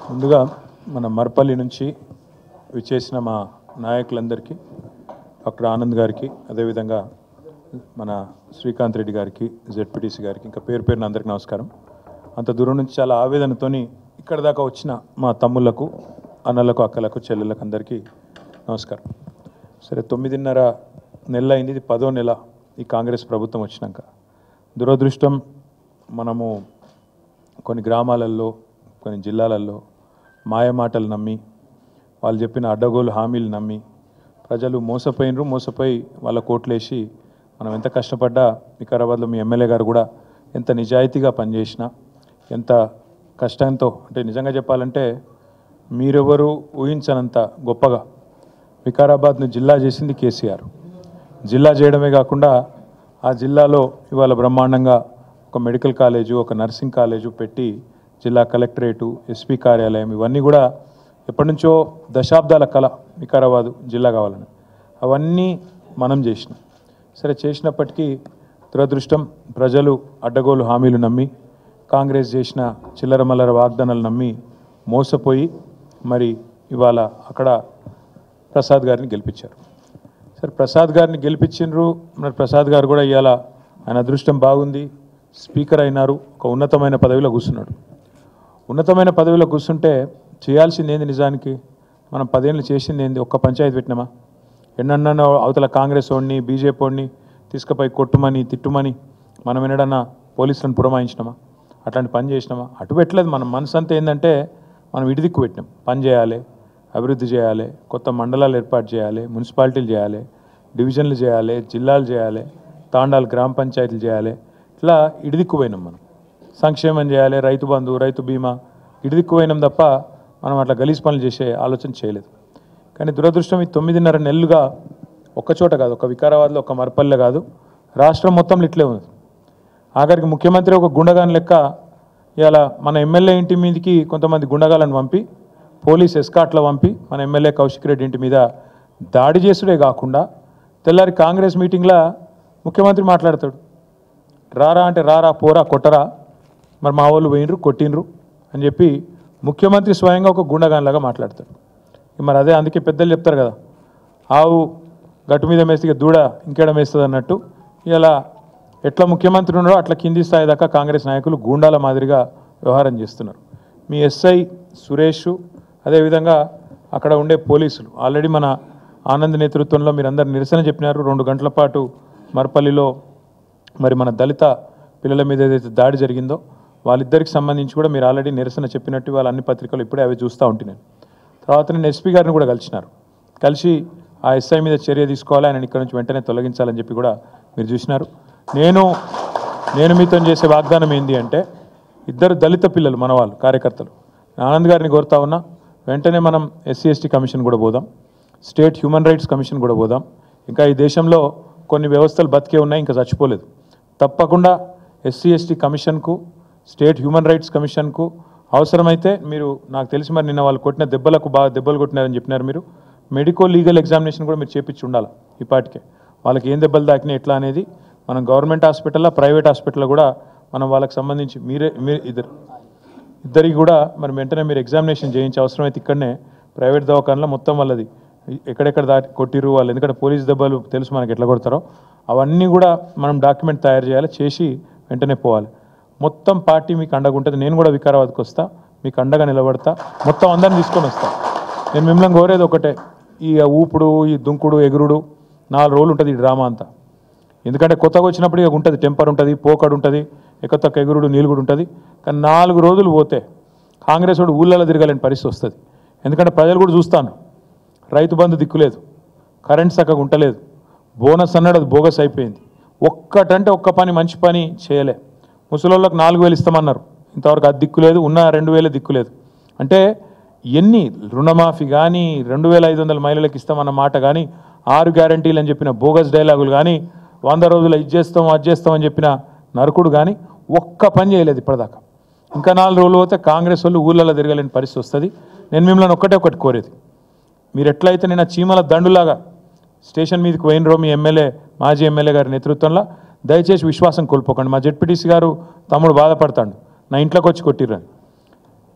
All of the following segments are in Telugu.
ముందుగా మన మర్పల్లి నుంచి విచ్చేసిన మా నాయకులందరికీ డాక్టర్ ఆనంద్ గారికి అదేవిధంగా మన శ్రీకాంత్ రెడ్డి గారికి జెడ్పీటీసీ గారికి ఇంకా పేరు పేరున అందరికీ నమస్కారం. అంత దూరం నుంచి చాలా ఆవేదనతోని ఇక్కడ దాకా వచ్చిన మా తమ్ముళ్లకు అన్నలకు అక్కలకు చెల్లెళ్ళకు అందరికీ నమస్కారం. సరే 9.5 నెలలు అయింది, ఇది 10వ నెల ఈ కాంగ్రెస్ ప్రభుత్వం వచ్చినాక. దురదృష్టం మనము కొన్ని గ్రామాలలో కొన్ని జిల్లాలలో మాయమాటలు నమ్మి వాళ్ళు చెప్పిన అడ్డగోలు హామీలు నమ్మి ప్రజలు మోసపోయి వాళ్ళ కోట్లేసి మనం ఎంత కష్టపడ్డా వికారాబాద్లో మీ ఎమ్మెల్యే గారు కూడా ఎంత నిజాయితీగా పనిచేసినా ఎంత కష్టంతో అంటే నిజంగా చెప్పాలంటే మీరెవరు ఊహించనంత గొప్పగా వికారాబాద్ను జిల్లా చేసింది కేసీఆర్. జిల్లా చేయడమే కాకుండా ఆ జిల్లాలో ఇవాళ బ్రహ్మాండంగా ఒక మెడికల్ కాలేజు ఒక నర్సింగ్ కాలేజు పెట్టి జిల్లా కలెక్టరేటు ఎస్పీ కార్యాలయం ఇవన్నీ కూడా ఎప్పటి నుంచో దశాబ్దాల కళ వికారాబాదు జిల్లా కావాలని అవన్నీ మనం చేసినాం. సరే చేసినప్పటికీ దురదృష్టం ప్రజలు అడ్డగోలు హామీలు నమ్మి కాంగ్రెస్ చేసిన చిల్లర మల్లర వాగ్దానాలు నమ్మి మోసపోయి మరి ఇవాళ అక్కడ ప్రసాద్ గారిని గెలిపించారు. సరే ప్రసాద్ గారిని గెలిపించిండ్రు. మరి ప్రసాద్ గారు కూడా ఇవాళ ఆయన అదృష్టం బాగుంది, స్పీకర్ అయినారు, ఒక ఉన్నతమైన పదవిలో కూర్చున్నాడు. ఉన్నతమైన పదవిలో కూర్చుంటే చేయాల్సింది ఏంది? నిజానికి మనం 10 ఏళ్ళు చేసింది ఏంది? ఒక్క పంచాయతీ పెట్టినామా? ఎన్నన్నా అవతల కాంగ్రెస్ వాడిని బీజేపీ వాడిని తీసుకుపోయి కొట్టుమని తిట్టుమని మనం ఎన్నడన్నా పోలీసులను పురమాయించినామా? అట్లాంటి పని చేసినామా? అటు పెట్టలేదు. మన మనసు అంతా ఏంటంటే మనం ఇటు దిక్కు పెట్టినాం. పని చేయాలి, అభివృద్ధి చేయాలి, కొత్త మండలాలు ఏర్పాటు చేయాలి, మున్సిపాలిటీలు చేయాలి, డివిజన్లు చేయాలి, జిల్లాలు చేయాలి, తాండాలు గ్రామ పంచాయతీలు చేయాలి. ఇట్లా ఇటు దిక్కు పోయినాం. మనం సంక్షేమం చేయాలి, రైతు బంధు రైతు బీమా ఇటు దిక్కు పోయినాం తప్ప మనం అట్లా గలీజ్ పనులు చేసే ఆలోచన చేయలేదు. కానీ దురదృష్టం ఈ 9.5 నెలలుగా ఒక్కచోట కాదు, ఒక వికారాబాద్లో ఒక మర్పల్లె కాదు, రాష్ట్రం మొత్తంలో ఇట్లే ఉంది. ఆఖరికి ముఖ్యమంత్రి ఒక గుండగాన్ లెక్క ఇవాళ మన ఎమ్మెల్యే ఇంటి మీదకి కొంతమంది గుండగాలను పంపి పోలీస్ ఎస్కాట్లో పంపి మన ఎమ్మెల్యే కౌశిక్ రెడ్డి ఇంటి మీద దాడి చేసుడే కాకుండా తెల్లారి కాంగ్రెస్ మీటింగ్లో ముఖ్యమంత్రి మాట్లాడతాడు. రారా అంటే రారా, పోరా కొట్టరా, మరి మా వాళ్ళు పోయినరు కొట్టినరు అని చెప్పి ముఖ్యమంత్రి స్వయంగా ఒక గుండగాన్లాగా మాట్లాడతాడు. మరి అదే అందుకే పెద్దలు చెప్తారు కదా, ఆవు గట్టు మీద మేస్తే దూడ ఇంకేడం వేస్తుంది అన్నట్టు ఇలా ఎట్లా ముఖ్యమంత్రి ఉన్నారో అట్లా కింది స్థాయి దాకా కాంగ్రెస్ నాయకులు గూండాల మాదిరిగా వ్యవహారం చేస్తున్నారు. మీ ఎస్ఐ సురేష్ అదేవిధంగా అక్కడ ఉండే పోలీసులు ఆల్రెడీ మన ఆనంద్ నేతృత్వంలో మీరందరూ నిరసన చెప్పినారు. 2 గంటల పాటు మర్పల్లిలో మరి మన దళిత పిల్లల మీద ఏదైతే దాడి జరిగిందో వాళ్ళిద్దరికి సంబంధించి కూడా మీరు ఆల్రెడీ నిరసన చెప్పినట్టు వాళ్ళ అన్ని పత్రికలు ఇప్పుడే అవి చూస్తూ ఉంటున్నాను. తర్వాత నేను ఎస్పీ గారిని కూడా కలిసి ఆ ఎస్ఐ మీద చర్య తీసుకోవాలి, ఆయన ఇక్కడ నుంచి వెంటనే తొలగించాలని చెప్పి కూడా మీరు చూసినారు. నేను మీతో చేసే వాగ్దానం ఏంటి అంటే 2 దళిత పిల్లలు మన వాళ్ళు కార్యకర్తలు ఆనంద్ గారిని కోరుతా ఉన్నా, వెంటనే మనం SC/ST కమిషన్ కూడా పోదాం, స్టేట్ హ్యూమన్ రైట్స్ కమిషన్ కూడా పోదాం. ఇంకా ఈ దేశంలో కొన్ని వ్యవస్థలు బతికే ఉన్నాయి, ఇంకా చచ్చిపోలేదు. తప్పకుండా SC/ST కమిషన్కు స్టేట్ హ్యూమన్ రైట్స్ కమిషన్కు అవసరమైతే మీరు నాకు తెలిసి మరి నిన్న వాళ్ళు కొట్టిన దెబ్బలకు బాగా దెబ్బలు కొట్టినారని చెప్పినారు. మీరు మెడికో లీగల్ ఎగ్జామినేషన్ కూడా మీరు చేపించి ఉండాలి. ఈ పాటికే వాళ్ళకి ఏం దెబ్బలు తాకినాయి ఎట్లా అనేది మనం గవర్నమెంట్ హాస్పిటల్లో ప్రైవేట్ హాస్పిటల్లో కూడా మనం వాళ్ళకి సంబంధించి మీరు ఇద్దరికి కూడా మరి వెంటనే మీరు ఎగ్జామినేషన్ చేయించే అవసరమైతే ఇక్కడనే ప్రైవేట్ దవాఖానలో మొత్తం వాళ్ళది ఎక్కడెక్కడ దాటి కొట్టిరు వాళ్ళు, ఎందుకంటే పోలీస్ దెబ్బలు తెలుసు మనకి ఎట్లా కొడతారో అవన్నీ కూడా మనం డాక్యుమెంట్ తయారు చేయాలి, చేసి వెంటనే పోవాలి. మొత్తం పార్టీ మీకు అండగా ఉంటుంది. నేను కూడా వికారాబాద్కి వస్తా, మీకు అండగా నిలబడతా, మొత్తం అందరిని తీసుకొని వస్తా. నేను మిమ్మల్ని కోరేది ఒకటే, ఈ ఊపుడు ఈ దుంకుడు ఎగురుడు 4 రోజులు ఉంటుంది ఈ డ్రామా అంతా. ఎందుకంటే కొత్తగా వచ్చినప్పుడు ఇక ఉంటుంది, టెంపర్ ఉంటుంది, పోకడు ఉంటుంది, ఎక్కతొక్క ఎగురుడు నీలుగుడు ఉంటుంది. కానీ 4 రోజులు పోతే కాంగ్రెస్ వాడు ఊళ్ళలో తిరగలేని పరిస్థితి వస్తుంది. ఎందుకంటే ప్రజలు కూడా చూస్తాను, రైతు బంధు దిక్కులేదు, కరెంట్ చక్కగా ఉంటలేదు, బోనస్ అన్నాడు అది బోగస్ అయిపోయింది, ఒక్కటంటే ఒక్క పని మంచి పని చేయలే. ముసలోళ్ళకి 4,000 ఇస్తామన్నారు, ఇంతవరకు అది దిక్కులేదు, ఉన్న 2,000 దిక్కులేదు. అంటే ఎన్ని రుణమాఫీ కానీ 2,500 మహిళలకు ఇస్తామన్న మాట కానీ 6 గ్యారంటీలు అని చెప్పిన బోగస్ డైలాగులు కానీ 100 రోజులు ఇది చేస్తాం అది చేస్తామని చెప్పిన నరకుడు కానీ ఒక్క పని చేయలేదు ఇప్పటిదాకా. ఇంకా 4 రోజులు పోతే కాంగ్రెస్ వాళ్ళు ఊళ్ళలో తిరగలేని పరిస్థితి వస్తుంది. నేను మిమ్మల్ని ఒకటి కోరేది, మీరు ఎట్లయితే నేను చీమల దండులాగా స్టేషన్ మీదకి పోయినరో మీ మాజీ ఎమ్మెల్యే గారి నేతృత్వంలో దయచేసి విశ్వాసం కోల్పోకండి. మా జెడ్పీటీసీ గారు తమ్ముడు బాధపడతాడు, నా ఇంట్లోకి వచ్చి కొట్టిర్రని.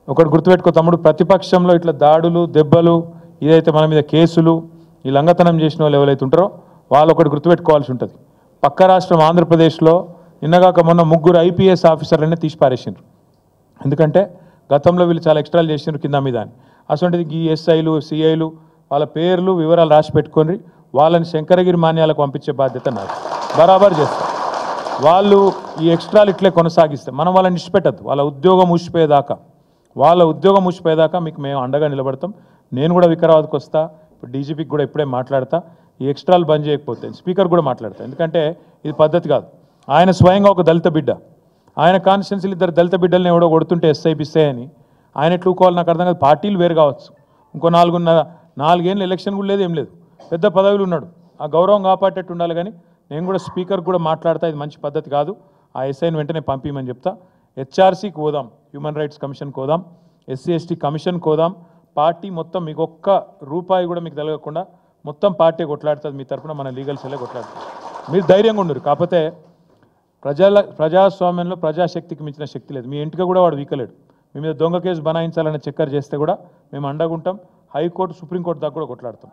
ఒకటి గుర్తుపెట్టుకో తమ్ముడు, ప్రతిపక్షంలో ఇట్లా దాడులు దెబ్బలు ఏదైతే మన మీద కేసులు ఈ లంగతనం చేసిన వాళ్ళు ఎవరైతే ఉంటారో వాళ్ళు ఒకటి గుర్తుపెట్టుకోవాల్సి ఉంటుంది. పక్క రాష్ట్రం ఆంధ్రప్రదేశ్లో నిన్నగాక మొన్న 3 IPS ఆఫీసర్లనే తీసి పారేసిండ్రు. ఎందుకంటే గతంలో వీళ్ళు చాలా ఎక్స్ట్రాలు చేసిండ్రు కింద మీద అని. అసలు ఈ SIలు CIలు వాళ్ళ పేర్లు వివరాలు రాసి పెట్టుకొని వాళ్ళని శంకరగిరి మాన్యాలకు పంపించే బాధ్యత నాకు. బరాబర్ చేస్తారు. వాళ్ళు ఈ ఎక్స్ట్రాలు ఇట్లే కొనసాగిస్తే మనం వాళ్ళని ఇష్టపెట్టద్దు. వాళ్ళ ఉద్యోగం ఊసిపోయేదాకా మీకు మేము అండగా నిలబడతాం. నేను కూడా వికారాబాద్కి వస్తా, ఇప్పుడు DGPకి కూడా ఇప్పుడే మాట్లాడతా. ఈ ఎక్స్ట్రాలు బంద్ చేయకపోతే స్పీకర్ కూడా మాట్లాడతా. ఎందుకంటే ఇది పద్ధతి కాదు. ఆయన స్వయంగా ఒక దళిత బిడ్డ, ఆయన కాన్స్టిట్యున్సీలు 2 దళిత బిడ్డలను ఎవడో కొడుతుంటే SI అని ఆయన ఎట్లుకోవాలి నాకు అర్థం కాదు. పార్టీలు వేరు కావచ్చు, ఇంకో 4 ఏళ్ళు ఎలక్షన్ కూడా లేదు, ఏం లేదు, పెద్ద పదవులు ఉన్నాడు, ఆ గౌరవం కాపాడేటట్టు ఉండాలి. కానీ నేను కూడా స్పీకర్ కూడా మాట్లాడతా, ఇది మంచి పద్ధతి కాదు, ఆ SIని వెంటనే పంపించమని చెప్తా. HRCకి పోదాం, హ్యూమన్ రైట్స్ కమిషన్కి పోదాం, SC/ST కమిషన్కి పోదాం. పార్టీ మొత్తం మీకు ఒక్క రూపాయి కూడా మీకు తెలగకుండా మొత్తం పార్టీ కొట్లాడుతుంది. మీ తరఫున మన లీగల్ సెల్లే కొట్లాడుతుంది. మీరు ధైర్యంగా ఉండరు. కాకపోతే ప్రజాస్వామ్యంలో ప్రజాశక్తికి మించిన శక్తి లేదు. మీ ఇంటికి కూడా వాడు వీకలేడు. మీ మీద దొంగ కేసు బనాయించాలనే చక్కర చేస్తే కూడా మేము అండగా ఉంటాం. హైకోర్టు సుప్రీంకోర్టు దాకా కూడా కొట్లాడతాం.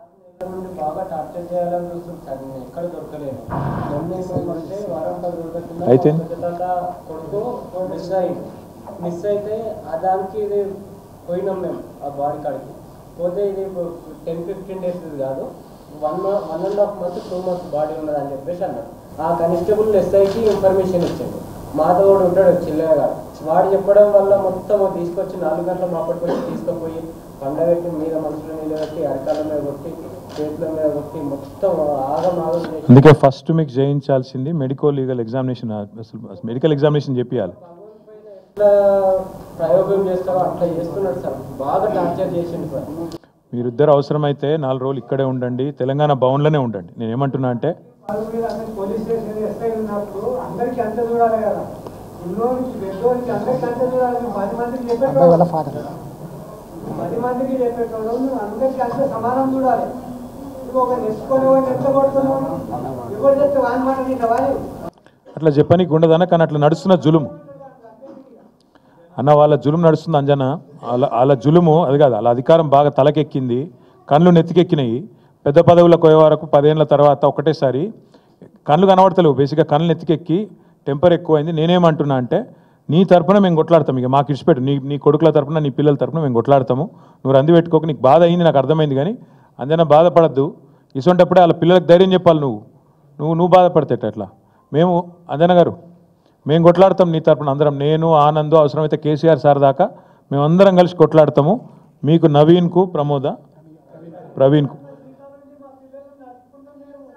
అయితే మిస్ అయితే దానికి ఇది పోయినాం మేము ఆ బాడీ కాడికి పోతే ఇది 10-15 days కాదు, 1.5 months 2 months బాడీ ఉన్నది అని చెప్పేసి అన్నాడు. ఆ కానిస్టేబుల్ SIకి ఇన్ఫర్మేషన్ ఇచ్చాడు. మాతో కూడా ఉంటాడు చిల్లగా, వాడు చెప్పడం వల్ల మొత్తం తీసుకొచ్చి 4 గంటల మాపటి వచ్చి తీసుకుపోయి పండగట్టి మీద మనుషుల మీద పెట్టి అరకాల మీద కొట్టి చేతుల మీద కొట్టి మొత్తం ఆగం చేసి. అందుకే ఫస్ట్ మీకు చేయించాల్సింది మెడికల్ ఎగ్జామినేషన్ చెప్పాలి. ప్రయోగం చేస్తావో అట్లా చేస్తున్నాడు సార్, బాగా టార్చర్ చేసిండు సార్. మీరిద్దరు అవసరమైతే 4 రోజులు ఇక్కడే ఉండండి, తెలంగాణ భవన్లోనే ఉండండి. నేను ఏమంటున్నా అంటే పోలీస్ స్టేషన్ SI ఉన్నప్పుడు అందరికీ అంత చూడాలి కదా, ఉన్నోనికి పెద్దోనికి అందరికీ అంత చూడాలి. 10 మందికి చెప్పేటోళ్ళు 10 మందికి చెప్పేటోళ్ళు అందరికీ అంత సమానం చూడాలి. ఒక నెచ్చుకొని ఎంత కొడుతున్నావు ఎవరు చెప్తే వాని మాట తింటావా? అట్లా చెప్పనీకి ఉండదన్న, కానీ అట్లా నడుస్తున్న జులుము అన్న, వాళ్ళ జులుము నడుస్తుంది అంజన. వాళ్ళ జులుము అది కాదు, వాళ్ళ అధికారం బాగా తలకెక్కింది, కళ్ళు నెత్తికెక్కినాయి. పెద్ద పదవులకు పోయే వరకు 10 ఏళ్ళ తర్వాత ఒకటేసారి కళ్ళు కనబడతలేవు. బేసిక్గా కళ్ళు నెత్తికెక్కి టెంపర్ ఎక్కువైంది. నేనేమంటున్నా అంటే నీ తరపున మేము కొట్లాడతాం. ఇక మాకు ఇచ్చిపెట్టు, నీ కొడుకుల తరపున నీ పిల్లల తరపున మేము కొట్లాడతాము. నువ్వు రంది పెట్టుకోక, నీకు బాధ అయింది నాకు అర్థమైంది, కానీ అంజన బాధపడద్దు. ఇసొంటప్పుడే వాళ్ళ పిల్లలకు ధైర్యం చెప్పాలి. నువ్వు బాధపడితే అట్లా. మేము అంజన గారు మేము కొట్లాడతాం నీ తరపున అందరం, నేను ఆనంద్ అవసరమైతే KCR సార్ దాకా మేమందరం కలిసి కొట్లాడతాము. మీకు నవీన్కు ప్రవీణ్కు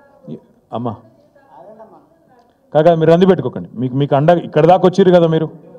అమ్మా కాక మీరు రంది పెట్టుకోకండి. మీకు అండ ఇక్కడ దాకా వచ్చిర్రు కదా మీరు.